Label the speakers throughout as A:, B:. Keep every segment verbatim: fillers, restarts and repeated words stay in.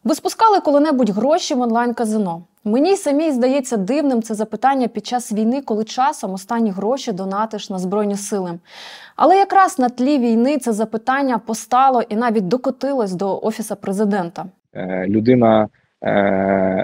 A: Ви спускали коли-небудь гроші в онлайн-казино? Мені самій здається дивним це запитання під час війни, коли часом останні гроші донатиш на Збройні Сили. Але якраз на тлі війни це запитання постало і навіть докотилось до Офісу Президента.
B: Е, людина е,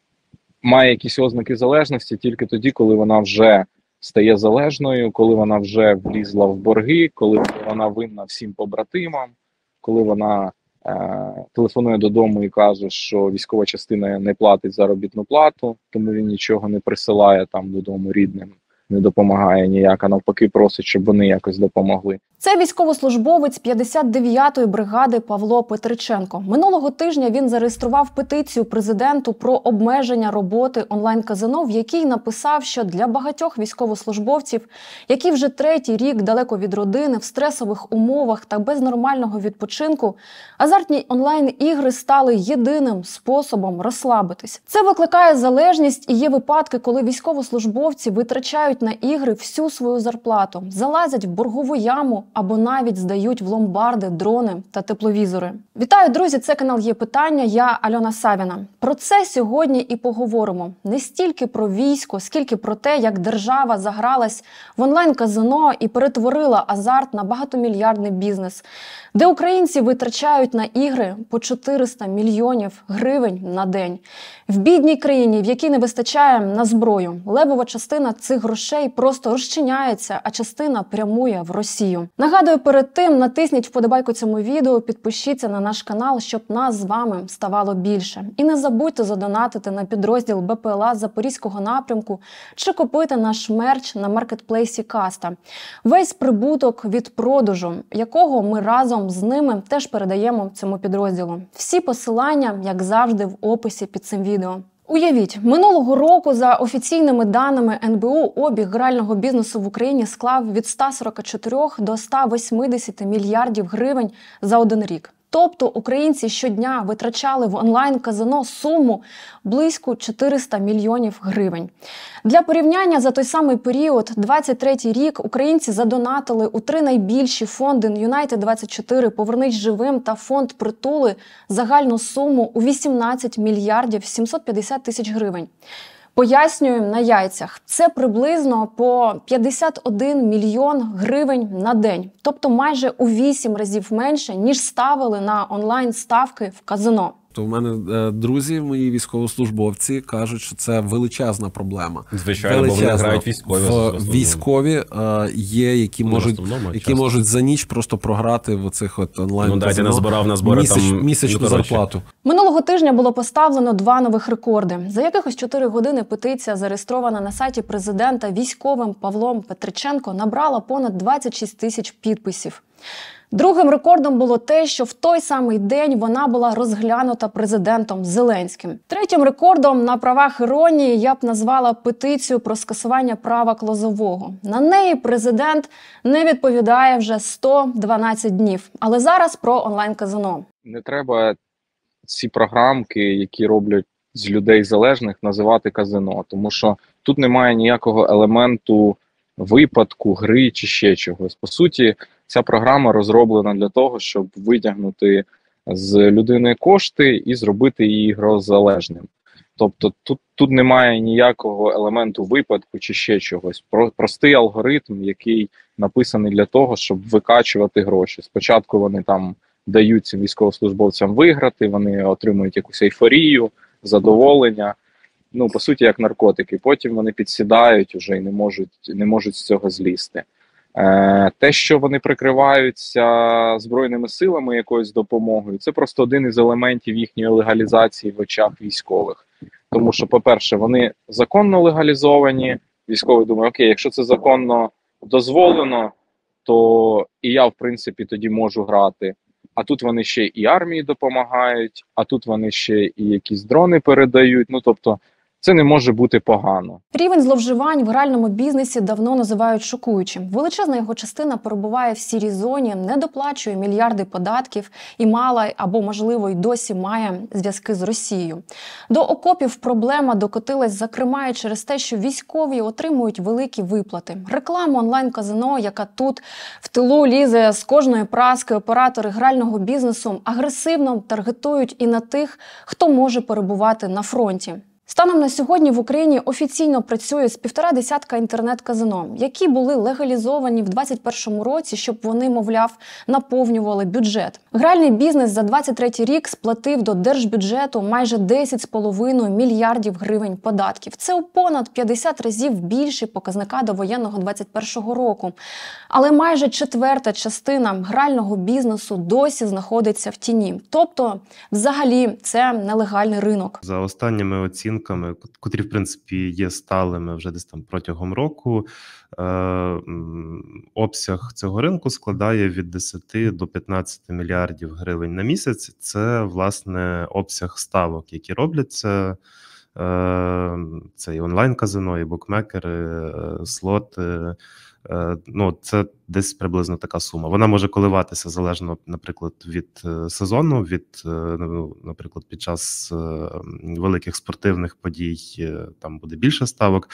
B: має якісь ознаки залежності тільки тоді, коли вона вже стає залежною, коли вона вже влізла в борги, коли вона винна всім побратимам, коли вона е, телефонує додому і каже, що військова частина не платить заробітну плату, тому він нічого не присилає там додому рідним, не допомагає ніяк, а навпаки просить, щоб вони якось допомогли.
A: Це військовослужбовець п'ятдесят дев'ятої бригади Павло Петриченко. Минулого тижня він зареєстрував петицію президенту про обмеження роботи онлайн-казино, в якій написав, що для багатьох військовослужбовців, які вже третій рік далеко від родини, в стресових умовах та без нормального відпочинку, азартні онлайн-ігри стали єдиним способом розслабитись. Це викликає залежність і є випадки, коли військовослужбовці витрачають на ігри всю свою зарплату, залазять в боргову яму, або навіть здають в ломбарди дрони та тепловізори. Вітаю, друзі! Це канал «Є питання», я Альона Савіна. Про це сьогодні і поговоримо. Не стільки про військо, скільки про те, як держава загралась в онлайн-казино і перетворила азарт на багатомільярдний бізнес, де українці витрачають на ігри по чотириста мільйонів гривень на день. В бідній країні, в якій не вистачає на зброю, левова частина цих грошей просто розчиняється, а частина прямує в Росію. Нагадую, перед тим натисніть вподобайку цьому відео, підпишіться на наш канал, щоб нас з вами ставало більше. І не забудьте задонатити на підрозділ БПЛА Запорізького напрямку чи купити наш мерч на маркетплейсі Каста. Весь прибуток від продажу, якого ми разом з ними теж передаємо цьому підрозділу. Всі посилання, як завжди, в описі під цим відео. Уявіть, минулого року, за офіційними даними ен бе у, обіг грального бізнесу в Україні склав від ста сорока чотирьох до ста восьмидесяти мільярдів гривень за один рік. Тобто українці щодня витрачали в онлайн-казино суму близько чотириста мільйонів гривень. Для порівняння, за той самий період, двадцять третій рік, українці задонатили у три найбільші фонди Юнайтед двадцять чотири, Повернись живим та фонд Притули загальну суму у вісімнадцять мільярдів сімсот п'ятдесят тисяч гривень. Пояснюємо на яйцях. Це приблизно по п'ятдесят один мільйон гривень на день. Тобто майже у вісім разів менше, ніж ставили на онлайн-ставки в казино.
C: То в мене е, друзі, мої військовослужбовці, кажуть, що це величезна проблема.
D: Звичайно, бо вони грають військові.
C: В, військові е, є, які, можуть, які можуть за ніч просто програти в оцих от онлайн
D: ну, дайте назбирав на збори
C: місяч,
D: там
C: місячну зарплату.
A: Минулого тижня було поставлено два нових рекорди. За якихось чотири години петиція, зареєстрована на сайті президента військовим Павлом Петриченко, набрала понад двадцять шість тисяч підписів. Другим рекордом було те, що в той самий день вона була розглянута президентом Зеленським. Третім рекордом, на правах іронії, я б назвала петицію про скасування права Лозового. На неї президент не відповідає вже сто дванадцять днів. Але зараз про онлайн-казино.
B: Не треба ці програмки, які роблять з людей залежних, називати казино, тому що тут немає ніякого елементу випадку, гри чи ще чогось. По суті, ця програма розроблена для того, щоб витягнути з людини кошти і зробити її грозалежним. Тобто тут, тут немає ніякого елементу випадку чи ще чогось. Про, простий алгоритм, який написаний для того, щоб викачувати гроші. Спочатку вони там дають цим військовослужбовцям виграти, вони отримують якусь ейфорію, задоволення. Ну, по суті, як наркотики. Потім вони підсідають уже і не можуть, не можуть з цього злізти. Е, те, що вони прикриваються Збройними силами якоюсь допомогою, це просто один із елементів їхньої легалізації в очах військових. Тому що, по-перше, вони законно легалізовані, військові думають, окей, якщо це законно дозволено, то і я, в принципі, тоді можу грати. А тут вони ще і армії допомагають, а тут вони ще і якісь дрони передають. Ну, тобто, це не може бути погано.
A: Рівень зловживань в гральному бізнесі давно називають шокуючим. Величезна його частина перебуває в сірій зоні, не доплачує мільярди податків і мала, або, можливо, й досі має зв'язки з Росією. До окопів проблема докотилась, зокрема, і через те, що військові отримують великі виплати. Реклама онлайн-казино, яка тут в тилу лізе з кожної праски, оператори грального бізнесу агресивно таргетують і на тих, хто може перебувати на фронті. Станом на сьогодні в Україні офіційно працює з півтора десятка інтернет-казино, які були легалізовані в двадцять першому році, щоб вони, мовляв, наповнювали бюджет. Гральний бізнес за двадцять третій рік сплатив до держбюджету майже десять з половиною мільярдів гривень податків. Це у понад п'ятдесят разів більше показника довоєнного двадцять першого року. Але майже четверта частина грального бізнесу досі знаходиться в тіні. Тобто, взагалі, це нелегальний ринок.
E: За останніми оцінками, котрі, в принципі, є сталими вже десь там протягом року, е, обсяг цього ринку складає від десяти до п'ятнадцяти мільярдів гривень на місяць. Це, власне, обсяг ставок, які робляться. Е, це і онлайн-казино, і букмекери, е, слоти. Е, ну, це десь приблизно така сума. Вона може коливатися залежно, наприклад, від сезону, від, ну, наприклад, під час великих спортивних подій там буде більше ставок,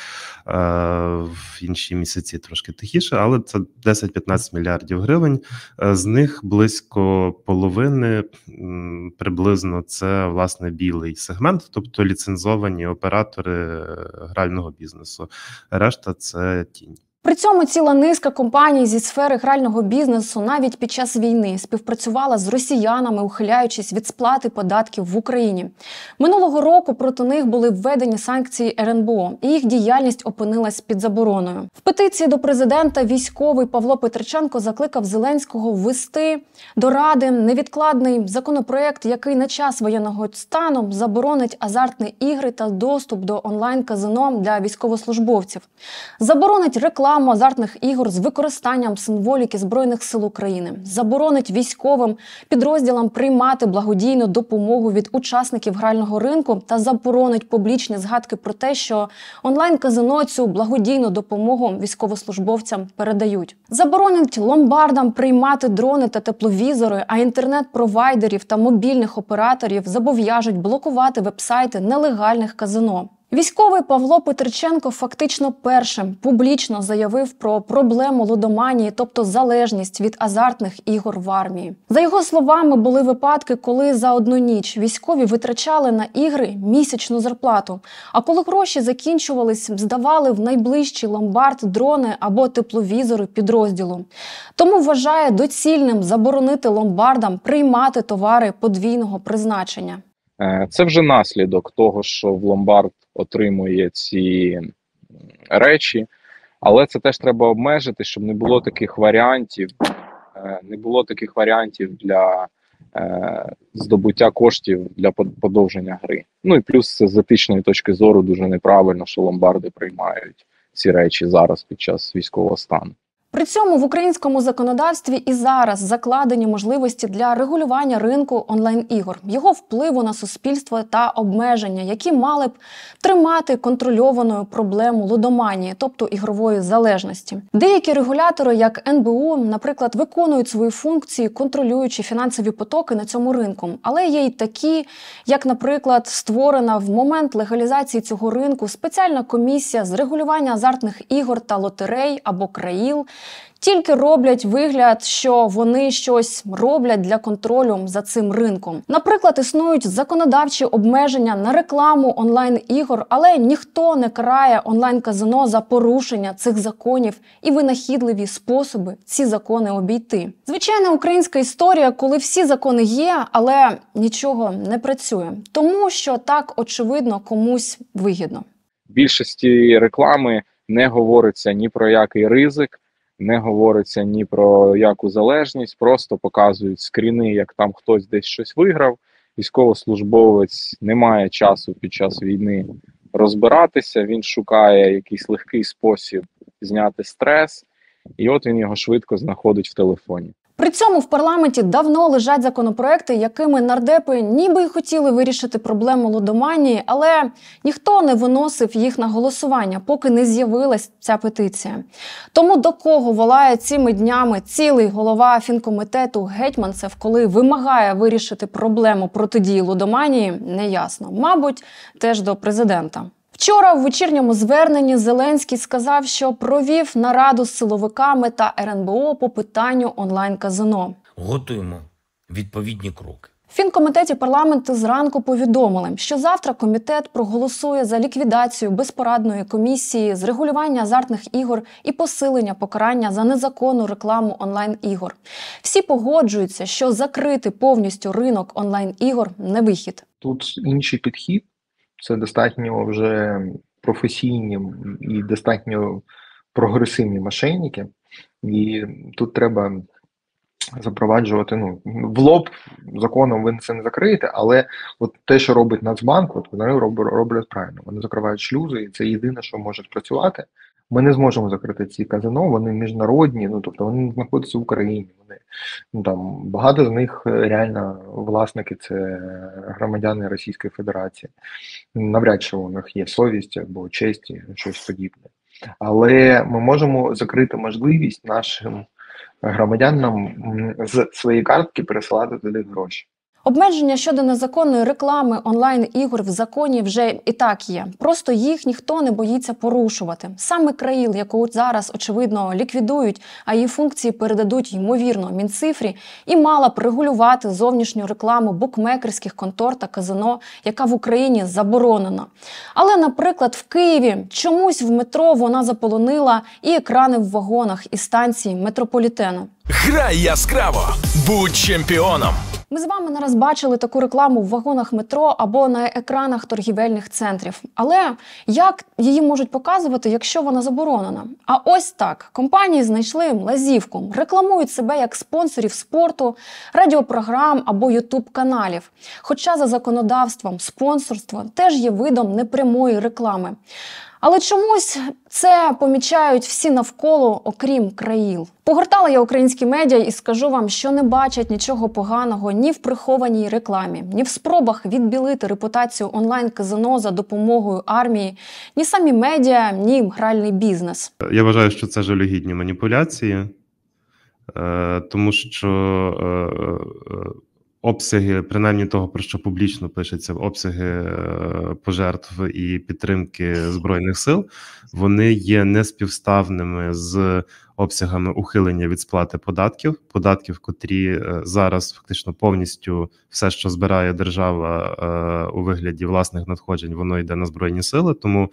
E: в інші місяці трошки тихіше, але це десять-п'ятнадцять мільярдів гривень. З них близько половини приблизно це, власне, білий сегмент, тобто ліцензовані оператори грального бізнесу. Решта – це тінь.
A: При цьому ціла низка компаній зі сфери грального бізнесу навіть під час війни співпрацювала з росіянами, ухиляючись від сплати податків в Україні. Минулого року проти них були введені санкції ер ен бе о, і їх діяльність опинилась під забороною. В петиції до президента військовий Павло Петриченко закликав Зеленського ввести до Ради невідкладний законопроект, який на час воєнного стану заборонить азартні ігри та доступ до онлайн-казино для військовослужбовців. Заборонить рекламу азартних ігор з використанням символіки Збройних сил України, заборонить військовим підрозділам приймати благодійну допомогу від учасників грального ринку та заборонить публічні згадки про те, що онлайн-казино цю благодійну допомогу військовослужбовцям передають. Заборонить ломбардам приймати дрони та тепловізори, а інтернет-провайдерів та мобільних операторів зобов'яжуть блокувати вебсайти нелегальних казино. Військовий Павло Петриченко фактично першим публічно заявив про проблему лудоманії, тобто залежність від азартних ігор в армії. За його словами, були випадки, коли за одну ніч військові витрачали на ігри місячну зарплату, а коли гроші закінчувались, здавали в найближчий ломбард дрони або тепловізори підрозділу. Тому вважає доцільним заборонити ломбардам приймати товари подвійного призначення.
B: Це вже наслідок того, що в ломбард отримує ці речі, але це теж треба обмежити, щоб не було таких варіантів, не було таких варіантів для здобуття коштів для подовження гри. Ну і плюс з етичної точки зору дуже неправильно, що ломбарди приймають ці речі зараз під час військового стану.
A: При цьому в українському законодавстві і зараз закладені можливості для регулювання ринку онлайн-ігор, його впливу на суспільство та обмеження, які мали б тримати контрольованою проблему лудоманії, тобто ігрової залежності. Деякі регулятори, як ен бе у, наприклад, виконують свої функції, контролюючи фінансові потоки на цьому ринку. Але є й такі, як, наприклад, створена в момент легалізації цього ринку спеціальна комісія з регулювання азартних ігор та лотерей або КРАІЛ, тільки роблять вигляд, що вони щось роблять для контролю за цим ринком. Наприклад, існують законодавчі обмеження на рекламу онлайн-ігор, але ніхто не карає онлайн-казино за порушення цих законів і винахідливі способи ці закони обійти. Звичайна українська історія, коли всі закони є, але нічого не працює. Тому що так, очевидно, комусь вигідно.
B: В більшості реклами не говориться ні про який ризик, не говориться ні про яку залежність, просто показують скріни, як там хтось десь щось виграв. Військовослужбовець не має часу під час війни розбиратися, він шукає якийсь легкий спосіб зняти стрес, і от він його швидко знаходить в телефоні.
A: При цьому в парламенті давно лежать законопроекти, якими нардепи ніби й хотіли вирішити проблему лудоманії, але ніхто не виносив їх на голосування, поки не з'явилась ця петиція. Тому до кого волає цими днями цілий голова фінкомітету Гетьманцев, коли вимагає вирішити проблему протидії лудоманії, неясно. Мабуть, теж до президента. Вчора в вечірньому зверненні Зеленський сказав, що провів нараду з силовиками та ер ен бе о по питанню онлайн-казино.
F: Готуємо відповідні кроки.
A: В фінкомітеті парламенту зранку повідомили, що завтра комітет проголосує за ліквідацію безпорадної комісії з регулювання азартних ігор і посилення покарання за незаконну рекламу онлайн-ігор. Всі погоджуються, що закрити повністю ринок онлайн-ігор – не вихід.
G: Тут інший підхід. Це достатньо вже професійні і достатньо прогресивні мошенники. І тут треба запроваджувати, ну, в лоб законом ви це не закриєте, але от те, що робить Нацбанк, от вони роблять правильно. Вони закривають шлюзи, і це єдине, що може спрацювати. Ми не зможемо закрити ці казино, вони міжнародні, ну, тобто вони знаходяться в Україні. Вони, ну, там, багато з них реально власники – це громадяни Російської Федерації. Навряд чи у них є совість або честь, щось подібне. Але ми можемо закрити можливість нашим громадянам з своєї картки пересилати туди гроші.
A: Обмеження щодо незаконної реклами онлайн-ігор в законі вже і так є. Просто їх ніхто не боїться порушувати. Саме Країл, яку зараз, очевидно, ліквідують, а її функції передадуть, ймовірно, Мінцифрі, і мала б регулювати зовнішню рекламу букмекерських контор та казино, яка в Україні заборонена. Але, наприклад, в Києві чомусь в метро вона заполонила і екрани в вагонах, і станції метрополітену.
H: Грай яскраво! Будь чемпіоном!
A: Ми з вами не раз бачили таку рекламу в вагонах метро або на екранах торгівельних центрів. Але як її можуть показувати, якщо вона заборонена? А ось так. Компанії знайшли лазівку. Рекламують себе як спонсорів спорту, радіопрограм або ютуб-каналів. Хоча за законодавством спонсорство теж є видом непрямої реклами. Але чомусь це помічають всі навколо, окрім Країл. Погортала я українські медіа і скажу вам, що не бачать нічого поганого ні в прихованій рекламі, ні в спробах відбілити репутацію онлайн-казино за допомогою армії, ні самі медіа, ні гральний бізнес.
E: Я вважаю, що це жалюгідні маніпуляції, тому що обсяги, принаймні того, про що публічно пишеться, обсяги пожертв і підтримки Збройних сил, вони є неспівставними з обсягами ухилення від сплати податків, податків, котрі зараз фактично повністю все, що збирає держава у вигляді власних надходжень, воно йде на Збройні сили, тому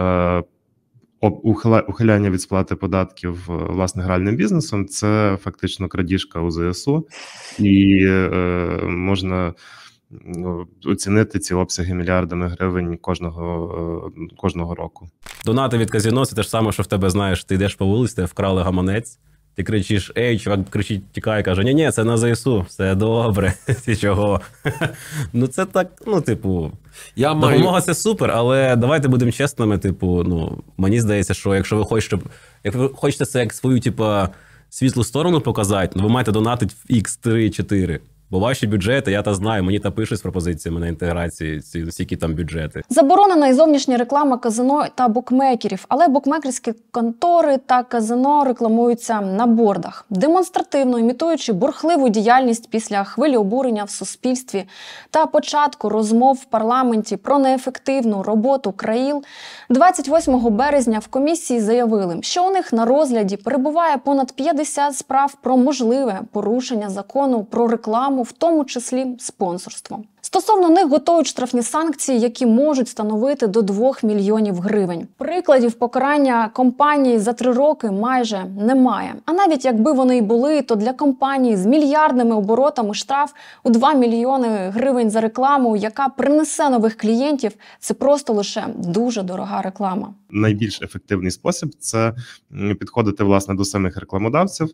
E: ухиляння від сплати податків власне гральним бізнесом – це фактично крадіжка у зе ес у, і е, можна ну, оцінити ці обсяги мільярдами гривень кожного, е, кожного року.
D: Донати від казино – це те ж саме, що в тебе, знаєш, ти йдеш по вулиці, тебе вкрали гаманець, ти кричиш, ей, чувак кричить, тікає, каже, ні-ні, це на зе ес у, все добре, ти чого? Ну це так, ну типу, я допомога маю... це супер, але давайте будемо чесними, типу, ну, мені здається, що якщо ви хочете, щоб, як ви хочете це як свою, типу, світлу сторону показати, ну ви маєте донатити в ікс три чотири. Бо ваші бюджети, я та знаю, мені та пишуть з пропозиціями на інтеграції, ці, які там бюджети. Заборонена і зовнішня реклама казино та букмекерів, але букмекерські контори та казино рекламуються на бордах, демонстративно імітуючи бурхливу діяльність після хвилі обурення в суспільстві та початку розмов в парламенті про неефективну роботу Країл. двадцять восьмого березня в комісії заявили, що у них на розгляді перебуває понад п'ятдесят справ про можливе порушення закону про рекламу, в тому числі спонсорство. Стосовно них готують штрафні санкції, які можуть становити до двох мільйонів гривень. Прикладів покарання компанії за три роки майже немає. А навіть якби вони й були, то для компанії з мільярдними оборотами штраф у два мільйони гривень за рекламу, яка принесе нових клієнтів, це просто лише дуже дорога реклама.
E: Найбільш ефективний спосіб – це підходити, власне, до самих рекламодавців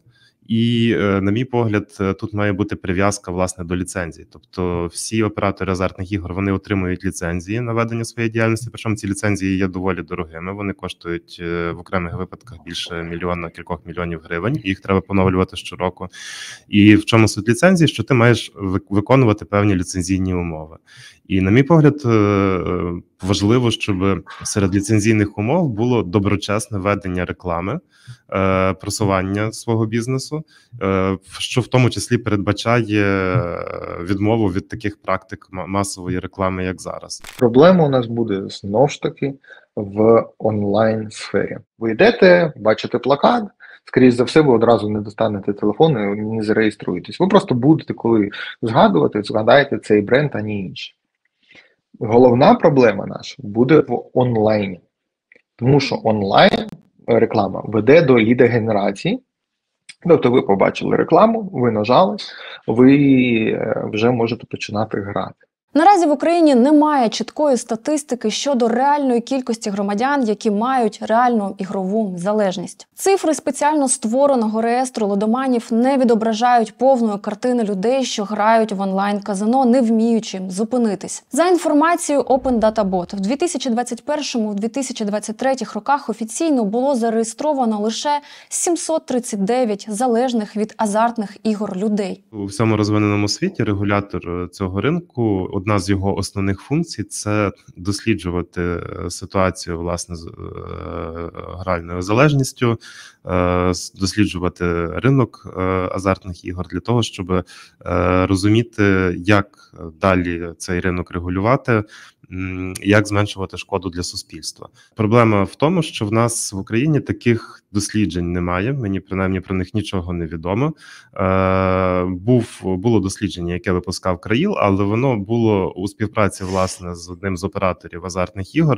E: І, на мій погляд, тут має бути прив'язка, власне, до ліцензій. Тобто всі оператори азартних ігор, вони отримують ліцензії на ведення своєї діяльності, причому ці ліцензії є доволі дорогими, вони коштують в окремих випадках більше мільйона, кількох мільйонів гривень, їх треба поновлювати щороку. І в чому суть ліцензії? Що ти маєш виконувати певні ліцензійні умови. І, на мій погляд, важливо, щоб серед ліцензійних умов було доброчесне ведення реклами, просування свого бізнесу, що в тому числі передбачає відмову від таких практик масової реклами, як зараз.
G: Проблема у нас буде, знову ж таки, в онлайн-сфері. Ви йдете, бачите плакат, скоріш за все, ви одразу не достанете телефон і не зареєструєтесь. Ви просто будете, коли згадувати, згадаєте цей бренд, а не інший. Головна проблема наша буде в онлайні. Тому що онлайн реклама веде до лідогенерації. Тобто ви побачили рекламу, ви нажали, ви вже можете починати грати.
A: Наразі в Україні немає чіткої статистики щодо реальної кількості громадян, які мають реальну ігрову залежність. Цифри спеціально створеного реєстру лудоманів не відображають повної картини людей, що грають в онлайн-казино, не вміючи зупинитись. За інформацією Open Data Bot, в дві тисячі двадцять першому - дві тисячі двадцять третьому роках офіційно було зареєстровано лише сімсот тридцять дев'ять залежних від азартних ігор людей.
E: У всьому розвиненому світі регулятор цього ринку, одна з його основних функцій – це досліджувати ситуацію, власне, з гральною залежністю, досліджувати ринок азартних ігор для того, щоб розуміти, як далі цей ринок регулювати, як зменшувати шкоду для суспільства. Проблема в тому, що в нас в Україні таких досліджень немає, мені принаймні про них нічого не відомо. Був, було дослідження, яке випускав Країл, але воно було у співпраці, власне, з одним з операторів азартних ігор,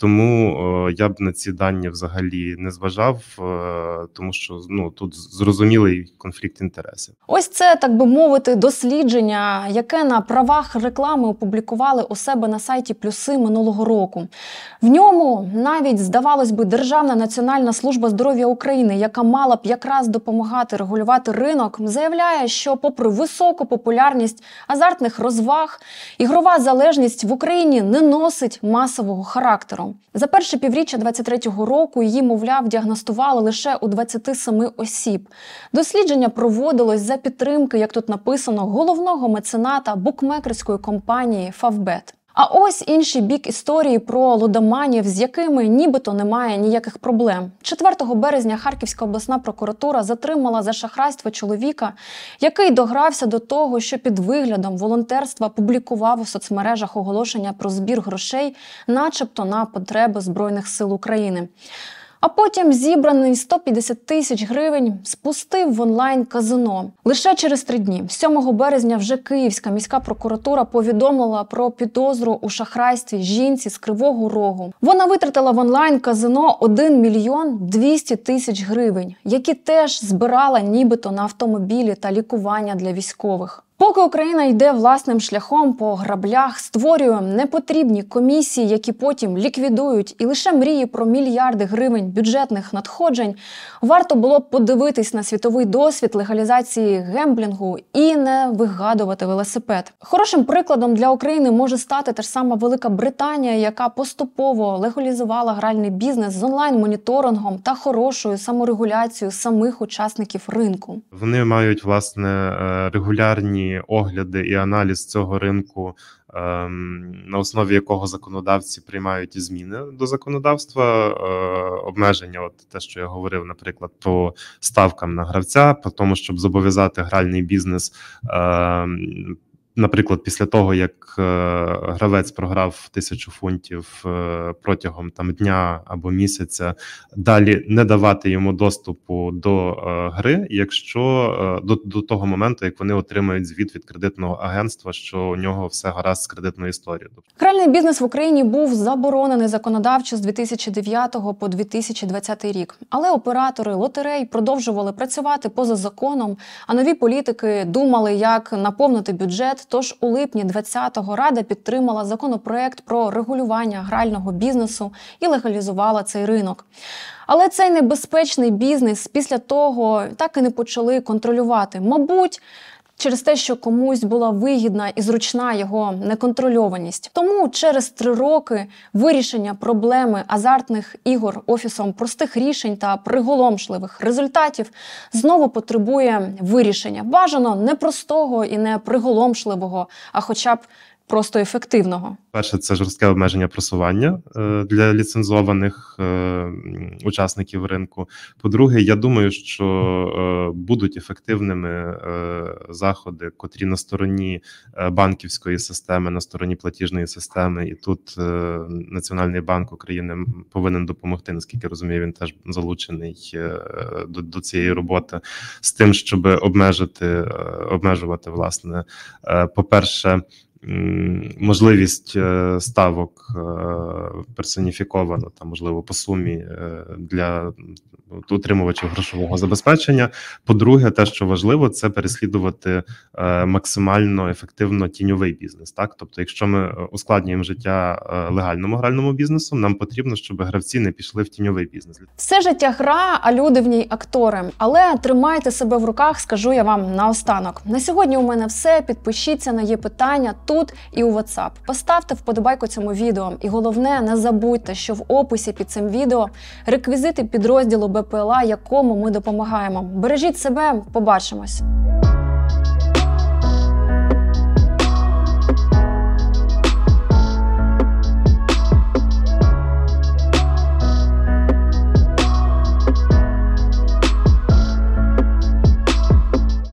E: тому я б на ці дані взагалі не зважав, тому що ну, тут зрозумілий конфлікт інтересів.
A: Ось це, так би мовити, дослідження, яке на правах реклами опублікували у себе на сайті Плюси минулого року. В ньому навіть, здавалось би, Державна національна служба здоров'я України, яка мала б якраз допомагати регулювати ринок, заявляє, що попри високу популярність азартних розваг, ігрова залежність в Україні не носить масового характеру. За перше півріччя двадцять третього року її, мовляв, діагностували лише у двадцяти семи осіб. Дослідження проводилось за підтримки, як тут написано, головного мецената букмекерської компанії Favbet. А ось інший бік історії про лудоманів, з якими нібито немає ніяких проблем. четвертого березня Харківська обласна прокуратура затримала за шахрайство чоловіка, який догрався до того, що під виглядом волонтерства публікував у соцмережах оголошення про збір грошей, начебто на потреби Збройних сил України. А потім зібраний сто п'ятдесят тисяч гривень спустив в онлайн-казино. Лише через три дні, сьомого березня, вже Київська міська прокуратура повідомила про підозру у шахрайстві жінці з Кривого Рогу. Вона витратила в онлайн-казино один мільйон двісті тисяч гривень, які теж збирала нібито на автомобілі та лікування для військових. Поки Україна йде власним шляхом по граблях, створює непотрібні комісії, які потім ліквідують, і лише мріє про мільярди гривень бюджетних надходжень, варто було б подивитись на світовий досвід легалізації гемблінгу і не вигадувати велосипед. Хорошим прикладом для України може стати та ж сама Велика Британія, яка поступово легалізувала гральний бізнес з онлайн-моніторингом та хорошою саморегуляцією самих учасників ринку.
E: Вони мають, власне, регулярні огляди і аналіз цього ринку, на основі якого законодавці приймають зміни до законодавства, обмеження, от те, що я говорив, наприклад, по ставкам на гравця, по тому, щоб зобов'язати гральний бізнес, наприклад, після того, як гравець програв тисячу фунтів протягом там дня або місяця, далі не давати йому доступу до гри, якщо до, до того моменту, як вони отримають звіт від кредитного агентства, що у нього все гаразд з кредитною історією.
A: Гральний бізнес в Україні був заборонений законодавчо з дві тисячі дев'ятого по дві тисячі двадцятий рік. Але оператори лотерей продовжували працювати поза законом, а нові політики думали, як наповнити бюджет бюджет. Тож у липні двадцятого Рада підтримала законопроект про регулювання грального бізнесу і легалізувала цей ринок. Але цей небезпечний бізнес після того так і не почали контролювати. Мабуть, через те, що комусь була вигідна і зручна його неконтрольованість. Тому через три роки вирішення проблеми азартних ігор Офісом простих рішень та приголомшливих результатів знову потребує вирішення. Бажано не простого і не приголомшливого, а хоча б просто ефективного.
E: Перше, це жорстке обмеження просування е, для ліцензованих е, учасників ринку. По-друге, я думаю, що е, будуть ефективними е, заходи, котрі на стороні е, банківської системи, на стороні платіжної системи. І тут е, Національний банк України повинен допомогти, наскільки розумію, він теж залучений е, до, до цієї роботи з тим, щоб обмежити, е, обмежувати, власне, е, по-перше, можливість ставок персоніфіковано, там, можливо, по сумі для утримувачів грошового забезпечення. По-друге, те, що важливо, це переслідувати максимально ефективно тіньовий бізнес. Так? Тобто, якщо ми ускладнюємо життя легальному гральному бізнесу, нам потрібно, щоб гравці не пішли в тіньовий бізнес.
A: Все життя гра, а люди в ній актори. Але тримайте себе в руках, скажу я вам наостанок. На сьогодні у мене все. Підпишіться на «Є питання» тут і у WhatsApp. Поставте вподобайку цьому відео. І головне, не забудьте, що в описі під цим відео реквізити підрозділу Б П Л А, якому ми допомагаємо. Бережіть себе, побачимось!